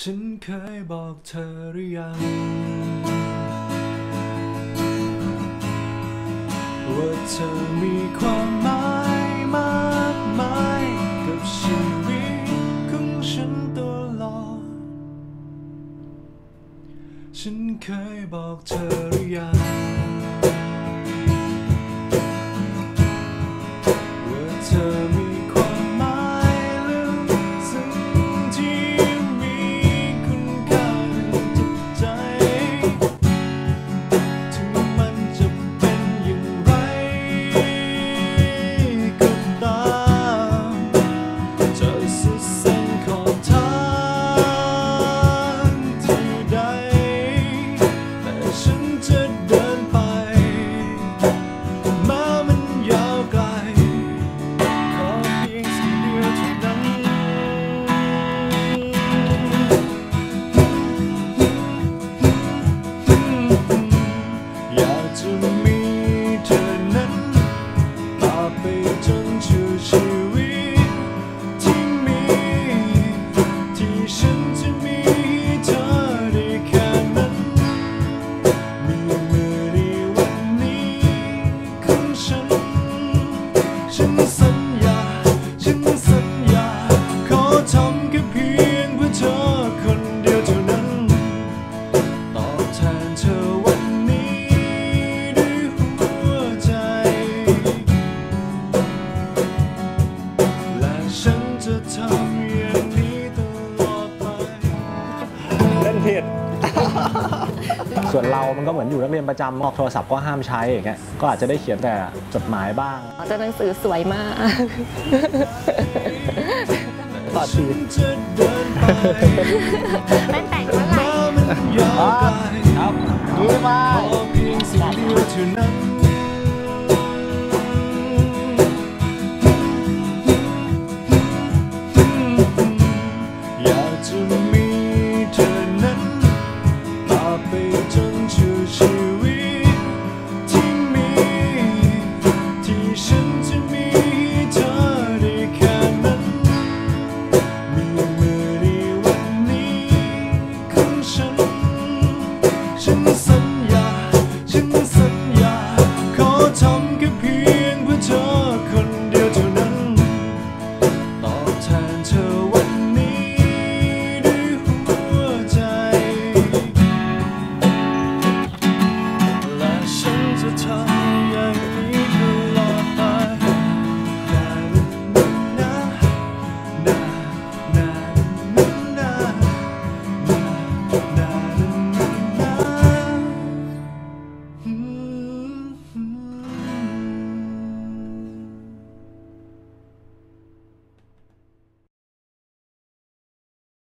ฉันเคยบอกเธอหรือยังว่าเธอมีความหมายมากมายกับชีวิตของฉันตลอดฉันเคยบอกเธอหรือยังว่าเธอมีความหมายลึกซึ้งที่มีคุณค่าในจิตใจถึงมันจะเป็นอย่างไรก็ตามจะสุดเส้นขอบทางที่ใดแต่ฉันจะเดินไปมามันยาวไกลขอเพียงสิ่งเดียวเท่านั้นอยากจะมีเธอนั้นตราบไปจนชั่วชีวิตที่มีที่ฉันจะมีเธอได้แค่นั้นมีมือในวันนี้ของฉันสัญญาขอทำแค่เพียงเพื่อเธอคนเดียวเท่านั้นตอบแทนเธอวันนี้ด้วยหัวใจและฉันจะทำอย่างนี้ตลอดไปเล่นผิด ส่วนเรามันก็เหมือนอยู่นักเรียนประจำออกโทรศัพท์ก็ห้ามใช้อย่างเงี้ยก็อาจจะได้เขียนแต่จดหมายบ้างตัวหนังสือสวยมากต่อชีวิตไม่แต่งเมื่อไหร่ครับดูมา